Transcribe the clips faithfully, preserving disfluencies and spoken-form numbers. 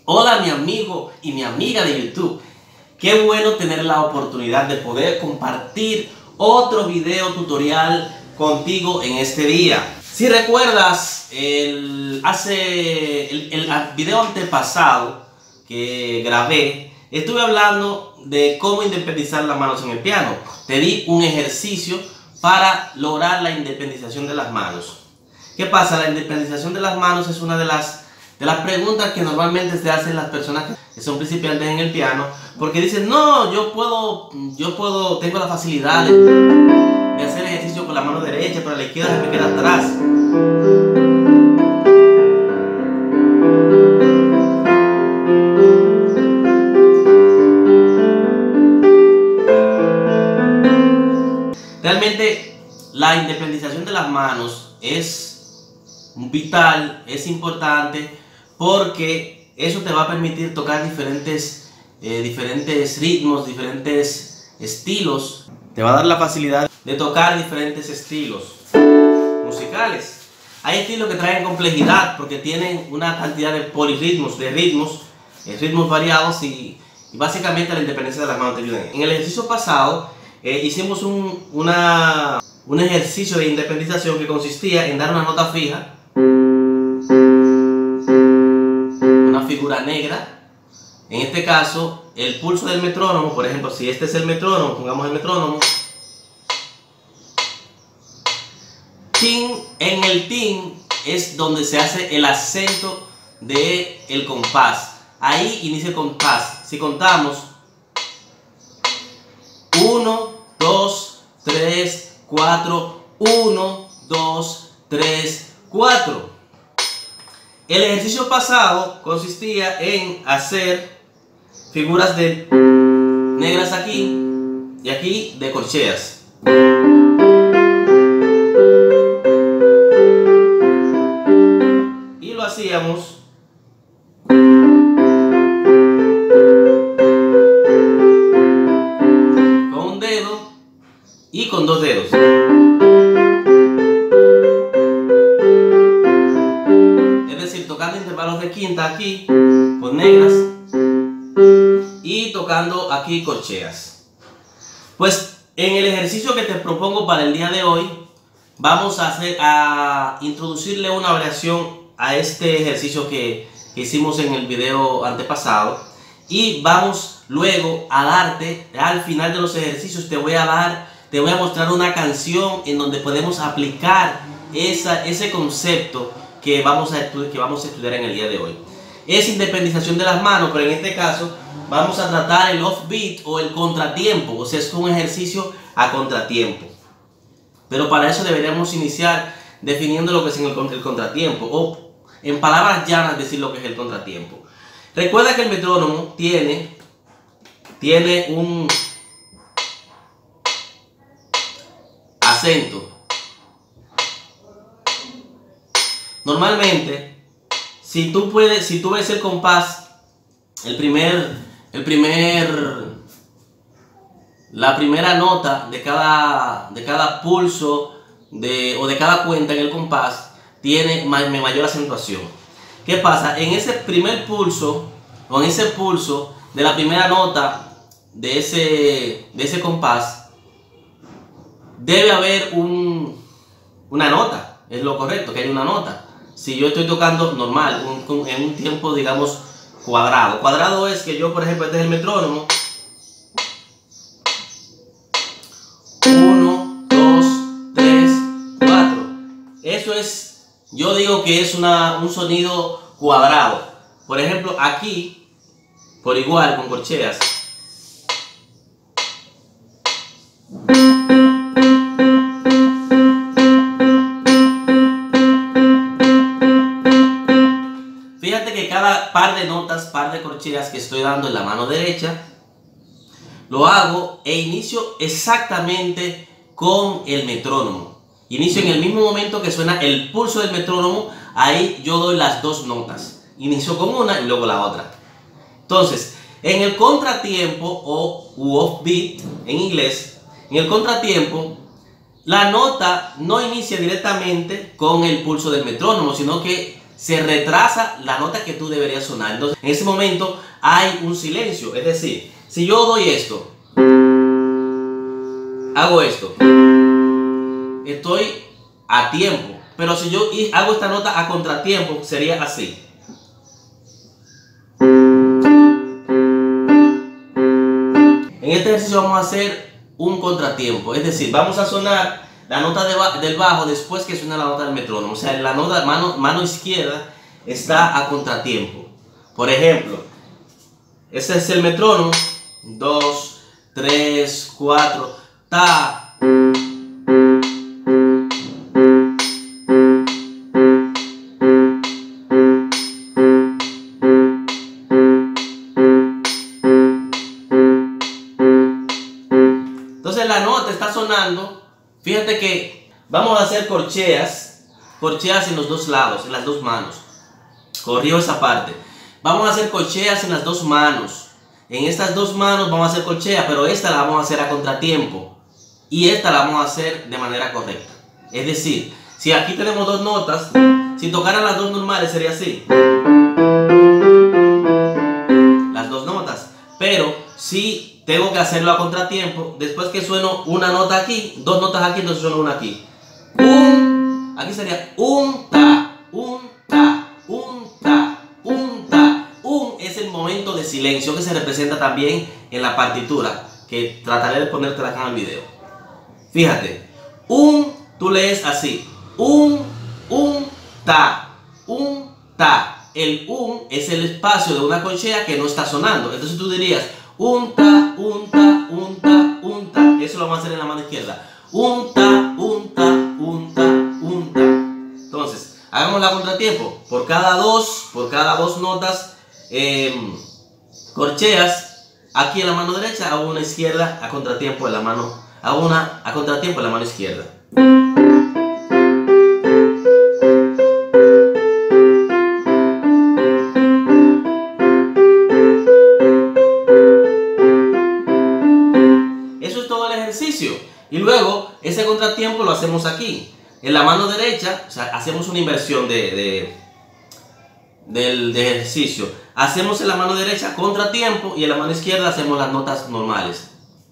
Hola mi amigo y mi amiga de YouTube. Qué bueno tener la oportunidad de poder compartir otro video tutorial contigo en este día. Si recuerdas, el, hace el, el video antepasado que grabé, estuve hablando de cómo independizar las manos en el piano. Te di un ejercicio para lograr la independización de las manos. ¿Qué pasa? La independización de las manos es una de las de las preguntas que normalmente se hacen las personas que son principiantes en el piano, porque dicen, no, yo puedo, yo puedo, tengo la facilidad de, de hacer ejercicio con la mano derecha, pero la izquierda se me queda atrás. Realmente la independización de las manos es vital, es importante, porque eso te va a permitir tocar diferentes, eh, diferentes ritmos, diferentes estilos. Te va a dar la facilidad de tocar diferentes estilos musicales. Hay estilos que traen complejidad porque tienen una cantidad de polirritmos, de ritmos, eh, ritmos variados y, y básicamente la independencia de las manos te ayuda. En el ejercicio pasado eh, hicimos un, una, un ejercicio de independización que consistía en dar una nota fija, figura negra. En este caso, el pulso del metrónomo, por ejemplo, si este es el metrónomo, pongamos el metrónomo. Tin, en el tin es donde se hace el acento del compás. Ahí inicia el compás. Si contamos uno, dos, tres, cuatro, uno, dos, tres, cuatro. El ejercicio pasado consistía en hacer figuras de negras aquí y aquí de corcheas. Y lo hacíamos con un dedo y con dos dedos. Tocando intervalos de quinta aquí con negras y tocando aquí corcheas. Pues en el ejercicio que te propongo para el día de hoy vamos a hacer a introducirle una variación a este ejercicio que, que hicimos en el video antepasado, y vamos luego a darte al final de los ejercicios te voy a dar te voy a mostrar una canción en donde podemos aplicar esa, ese concepto que vamos, a que vamos a estudiar en el día de hoy. Es independización de las manos, pero en este caso vamos a tratar el offbeat o el contratiempo, o sea, es un ejercicio a contratiempo. Pero para eso deberíamos iniciar definiendo lo que es el, el contratiempo, o en palabras llanas decir lo que es el contratiempo. Recuerda que el metrónomo tiene, tiene un acento. Normalmente, si tú puedes, si tú ves el compás, el primer, el primer, la primera nota de cada, de cada pulso de, o de cada cuenta en el compás tiene mayor acentuación. ¿Qué pasa? En ese primer pulso, o en ese pulso de la primera nota de ese, de ese compás, debe haber un, una nota. Es lo correcto, que hay una nota. Si yo estoy tocando normal, un, en un tiempo, digamos, cuadrado. Cuadrado es que yo, por ejemplo, este es el metrónomo. uno, dos, tres, cuatro. Eso es, yo digo que es una, un sonido cuadrado. Por ejemplo, aquí, por igual, con corcheas. Cada par de notas, par de corcheas que estoy dando en la mano derecha, lo hago e inicio exactamente con el metrónomo. Inicio en el mismo momento que suena el pulso del metrónomo, ahí yo doy las dos notas. Inicio con una y luego la otra. Entonces, en el contratiempo o offbeat en inglés, en el contratiempo, la nota no inicia directamente con el pulso del metrónomo, sino que se retrasa la nota que tú deberías sonar. Entonces, en ese momento hay un silencio. Es decir, si yo doy esto, hago esto, estoy a tiempo. Pero si yo hago esta nota a contratiempo, sería así. En este ejercicio vamos a hacer un contratiempo. Es decir, vamos a sonar la nota de ba del bajo después que suena la nota del metrónomo. O sea, la nota mano, mano izquierda está a contratiempo. Por ejemplo, este es el metrónomo. dos, tres, cuatro, ta. Entonces la nota está sonando. Fíjate que vamos a hacer corcheas, corcheas en los dos lados, en las dos manos. Corrijo esa parte. Vamos a hacer corcheas en las dos manos. En estas dos manos vamos a hacer corchea, pero esta la vamos a hacer a contratiempo. Y esta la vamos a hacer de manera correcta. Es decir, si aquí tenemos dos notas, si tocaran las dos normales sería así. Las dos notas. Pero si tengo que hacerlo a contratiempo, después que sueno una nota aquí, dos notas aquí, entonces sueno una aquí. Un, aquí sería un ta, un ta, un ta, un ta. Un es el momento de silencio que se representa también en la partitura, que trataré de ponértela acá en el video. Fíjate, un, tú lees así, un, un, ta, un, ta. El un es el espacio de una corchea que no está sonando. Entonces tú dirías un ta, un ta, un ta, un ta. Eso lo vamos a hacer en la mano izquierda. Un ta, un ta, un ta, un ta. Entonces, hagamos la contratiempo. Por cada dos, por cada dos notas eh, corcheas, aquí en la mano derecha hago una izquierda a contratiempo en la mano, hago una a contratiempo en la mano izquierda. Y luego ese contratiempo lo hacemos aquí. En la mano derecha, o sea, hacemos una inversión de, de, del de ejercicio. Hacemos en la mano derecha contratiempo y en la mano izquierda hacemos las notas normales.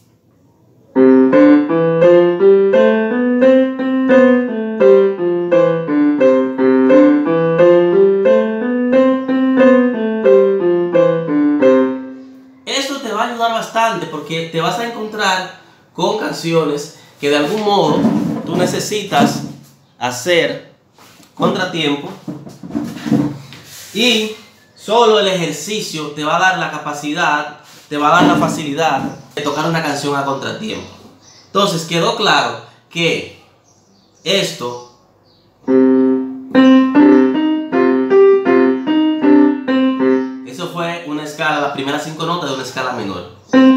Esto te va a ayudar bastante porque te vas a encontrar con canciones que de algún modo tú necesitas hacer contratiempo y solo el ejercicio te va a dar la capacidad, te va a dar la facilidad de tocar una canción a contratiempo. Entonces quedó claro que esto eso fue una escala, las primeras cinco notas de una escala menor.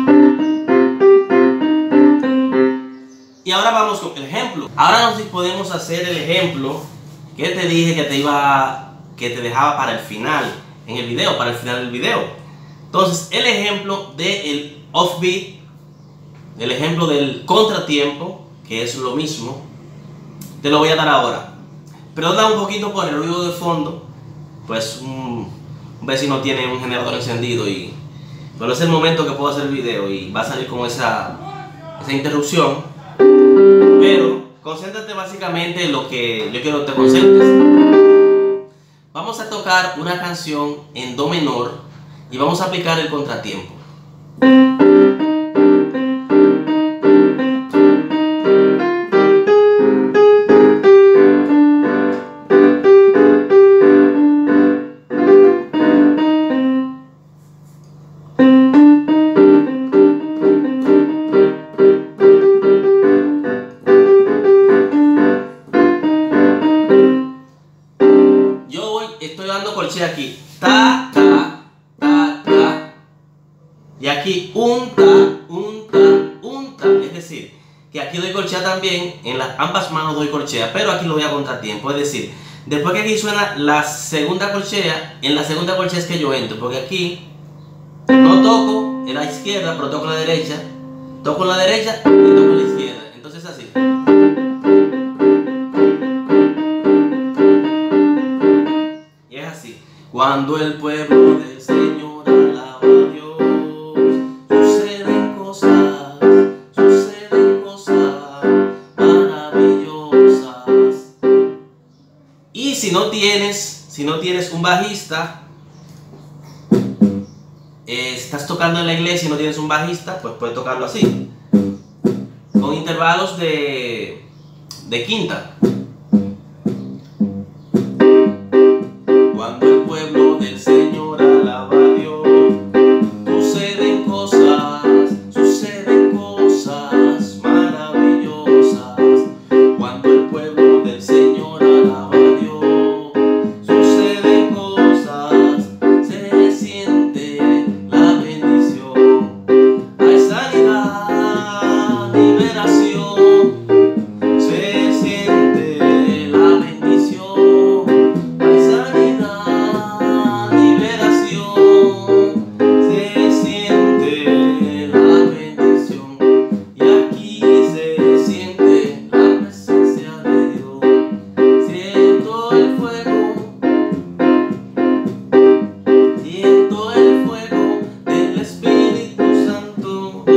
Y ahora vamos con el ejemplo. Ahora nos podemos hacer el ejemplo que te dije que te iba, que te dejaba para el final en el video, para el final del video. Entonces, el ejemplo del offbeat, el ejemplo del contratiempo, que es lo mismo, te lo voy a dar ahora. Perdona un poquito por el ruido de fondo, pues un, un vecino tiene un generador encendido y pero es el momento que puedo hacer el video y va a salir con esa, esa interrupción. Pero concéntrate básicamente en lo que yo quiero que te concentres. Vamos a tocar una canción en do menor y vamos a aplicar el contratiempo. Aquí ta, ta, ta, ta y aquí un ta, un ta, un ta. Es decir, que aquí doy corchea también, en las ambas manos doy corchea, pero aquí lo voy a contratiempo. Es decir, después que aquí suena la segunda corchea, en la segunda corchea es que yo entro, porque aquí no toco en la izquierda, pero toco en la derecha, toco en la derecha y toco en la izquierda. Entonces así. Cuando el pueblo del Señor alaba a Dios, suceden cosas, suceden cosas maravillosas. Y si no tienes, si no tienes un bajista, eh, estás tocando en la iglesia y no tienes un bajista, pues puedes tocarlo así, con intervalos de, de quinta. Cuando el pueblo del Señor alaba a Dios, suceden cosas, suceden cosas maravillosas. Cuando el pueblo del Señor alaba a Dios, suceden cosas, se siente la bendición. Hay sanidad, liberación, se siente la bendición. Hay sanidad, liberación, se siente la bendición. Y aquí se siente la presencia de Dios. Siento el fuego, siento el fuego del Espíritu Santo.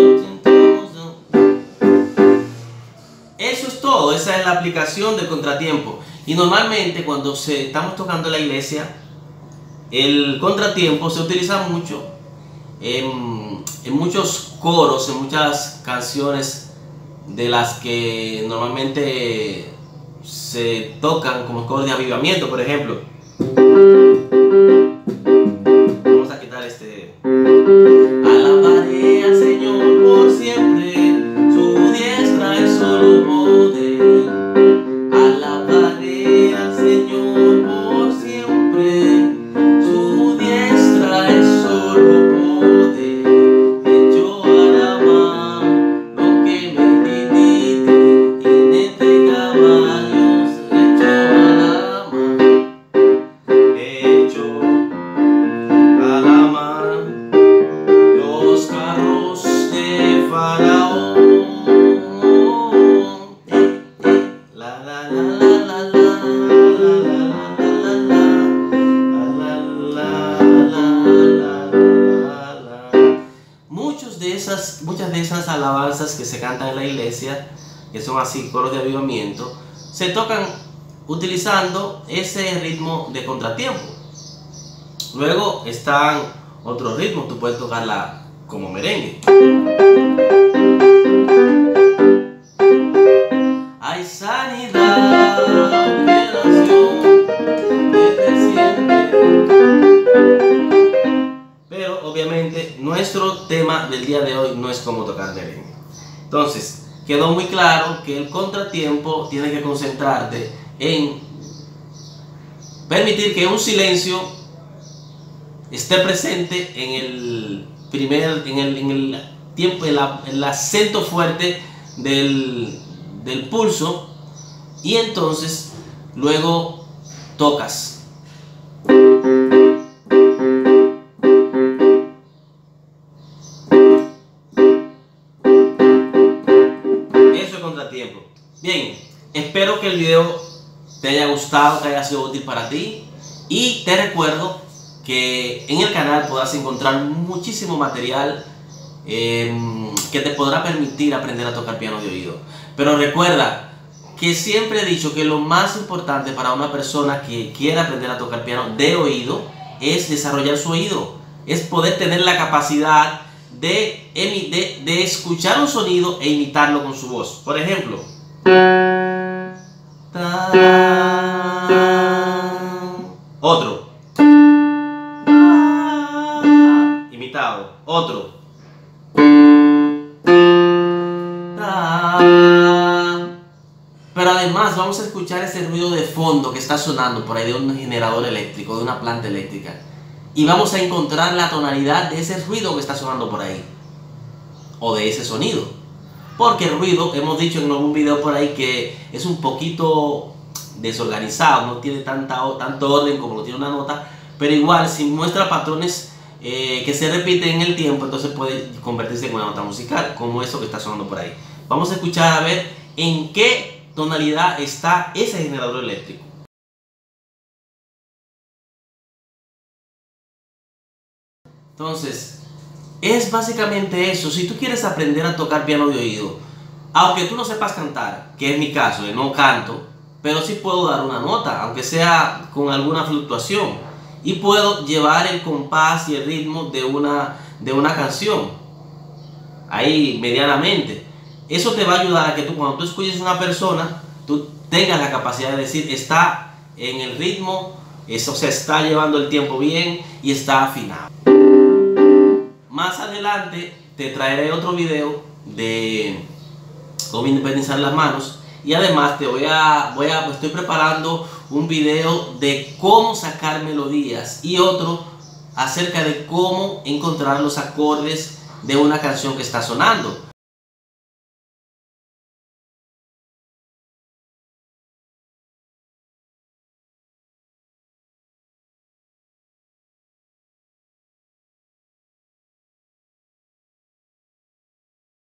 Eso es todo, esa es la aplicación del contratiempo. Y normalmente cuando se, estamos tocando en la iglesia, el contratiempo se utiliza mucho en, en muchos coros, en muchas canciones de las que normalmente se tocan como coros de avivamiento, por ejemplo. Vamos a quitar este. Alabaré al Señor por siempre, su diestra es solo poder. Alabaré al Señor por siempre, su diestra es solo poder. Hecho alama lo que me divide, jinete caballos, hecho alama, hecho alama los carros de Faraón. La la la la la Muchos de esas, muchas de esas alabanzas que se cantan en la iglesia, que son así coros de avivamiento, se tocan utilizando ese ritmo de contratiempo. Luego están otros ritmos, tú puedes tocarla como merengue. Hay sanidad, liberación, que se siente. Pero obviamente nuestro tema del día de hoy no es cómo tocar merengue. Entonces, quedó muy claro que el contratiempo tiene que concentrarte en permitir que un silencio esté presente en el primer, en el, en el tiempo, en la, el acento fuerte del, del pulso, y entonces luego tocas. Eso es contratiempo. Bien, espero que el video te haya gustado, te haya sido útil para ti, y te recuerdo que en el canal podrás encontrar muchísimo material eh, que te podrá permitir aprender a tocar piano de oído. Pero recuerda que siempre he dicho que lo más importante para una persona que quiera aprender a tocar piano de oído es desarrollar su oído, es poder tener la capacidad de, de, de escuchar un sonido e imitarlo con su voz. Por ejemplo, otro, imitado, otro, pero además vamos a escuchar ese ruido de fondo que está sonando por ahí de un generador eléctrico, de una planta eléctrica, y vamos a encontrar la tonalidad de ese ruido que está sonando por ahí, o de ese sonido, porque el ruido, hemos dicho en algún video por ahí que es un poquito desorganizado, no tiene tanta, tanto orden como lo tiene una nota, pero igual si muestra patrones eh, que se repiten en el tiempo, entonces puede convertirse en una nota musical, como eso que está sonando por ahí. Vamos a escuchar a ver en qué tonalidad está ese generador eléctrico. Entonces, es básicamente eso. Si tú quieres aprender a tocar piano de oído, aunque tú no sepas cantar, que es mi caso, yo no canto, pero sí puedo dar una nota, aunque sea con alguna fluctuación, y puedo llevar el compás y el ritmo de una, de una canción, ahí medianamente. Eso te va a ayudar a que tú, cuando tú escuches a una persona, tú tengas la capacidad de decir, está en el ritmo, eso se está llevando el tiempo bien y está afinado. Más adelante te traeré otro video de cómo independizar las manos, y además te voy a, voy a, estoy preparando un video de cómo sacar melodías y otro acerca de cómo encontrar los acordes de una canción que está sonando.